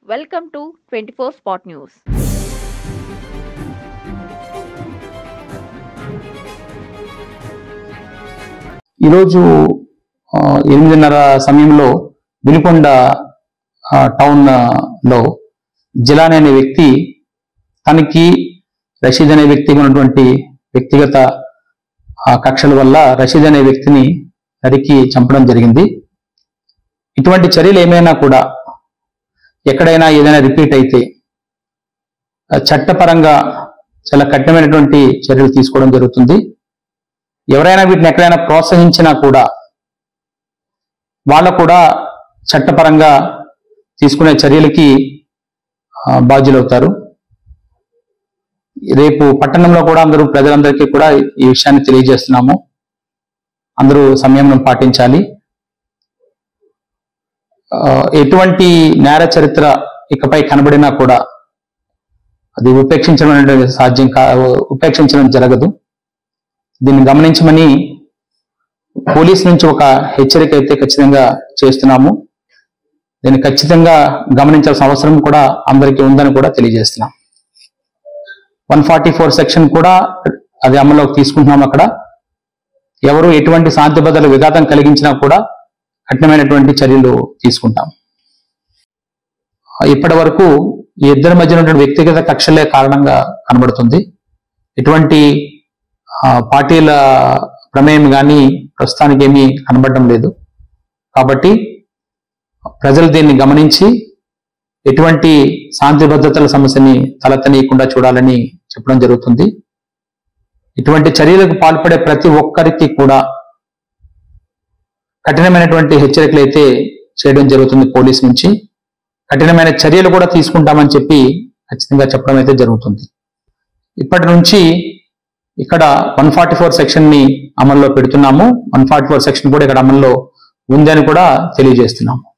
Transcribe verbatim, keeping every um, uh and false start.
Welcome to twenty-four Spot News. ఈరోజు ఎనిమిదిన్నర సమయంలో వినుకొండ టౌన్ లో జిలాని అనే వ్యక్తి తనకి రషీద్ అనే వ్యక్తికి ఉన్నటువంటి వ్యక్తిగత కక్షల వల్ల రషీద్ అనే వ్యక్తిని నరికి చంపడం జరిగింది. ఇటువంటి చర్యలు ఏమైనా కూడా ఎక్కడైనా ఏదైనా రిపీట్ అయితే చట్టపరంగా చాలా కఠినమైనటువంటి చర్యలు తీసుకోవడం జరుగుతుంది. ఎవరైనా వీటిని ఎక్కడైనా ప్రోత్సహించినా కూడా వాళ్ళ కూడా చట్టపరంగా తీసుకునే చర్యలకి బాధ్యులవుతారు. రేపు పట్టణంలో కూడా అందరూ ప్రజలందరికీ కూడా ఈ విషయాన్ని తెలియజేస్తున్నాము. అందరూ సంయమనం పాటించాలి. ఎటువంటి నేర చరిత్ర ఇకపై కనబడినా కూడా అది ఉపేక్షించడం అనేది సాధ్యం కా ఉపేక్షించడం జరగదు. దీన్ని గమనించమని పోలీస్ నుంచి ఒక హెచ్చరిక అయితే ఖచ్చితంగా చేస్తున్నాము. దీన్ని ఖచ్చితంగా గమనించాల్సిన అవసరం కూడా అందరికీ ఉందని కూడా తెలియజేస్తున్నాం. వన్ ఫార్టీ ఫోర్ సెక్షన్ కూడా అది అమల్లోకి తీసుకుంటున్నాం. అక్కడ ఎవరు ఎటువంటి శాంతి భద్రతల విఘాతం కలిగించినా కూడా కఠినమైనటువంటి చర్యలు తీసుకుంటాం. ఇప్పటి వరకు ఈ ఇద్దరి మధ్య ఉన్నటువంటి వ్యక్తిగత కక్షలే కారణంగా కనబడుతుంది. ఎటువంటి పార్టీల ప్రమేయం కానీ ప్రస్తుతానికి ఏమీ కనబడడం లేదు. కాబట్టి ప్రజలు దీన్ని గమనించి ఎటువంటి శాంతి భద్రతల సమస్యని తలెత్తనీయకుండా చూడాలని చెప్పడం జరుగుతుంది. ఇటువంటి చర్యలకు పాల్పడే ప్రతి ఒక్కరికి కూడా కఠినమైనటువంటి హెచ్చరికలు అయితే చేయడం జరుగుతుంది. పోలీస్ నుంచి కఠినమైన చర్యలు కూడా తీసుకుంటామని చెప్పి ఖచ్చితంగా చెప్పడం అయితే జరుగుతుంది. ఇప్పటి నుంచి ఇక్కడ వన్ ఫార్టీ ఫోర్ సెక్షన్ ని అమల్లో పెడుతున్నాము. వన్ ఫార్టీ ఫోర్ సెక్షన్ కూడా ఇక్కడ అమల్లో ఉందని కూడా తెలియజేస్తున్నాము.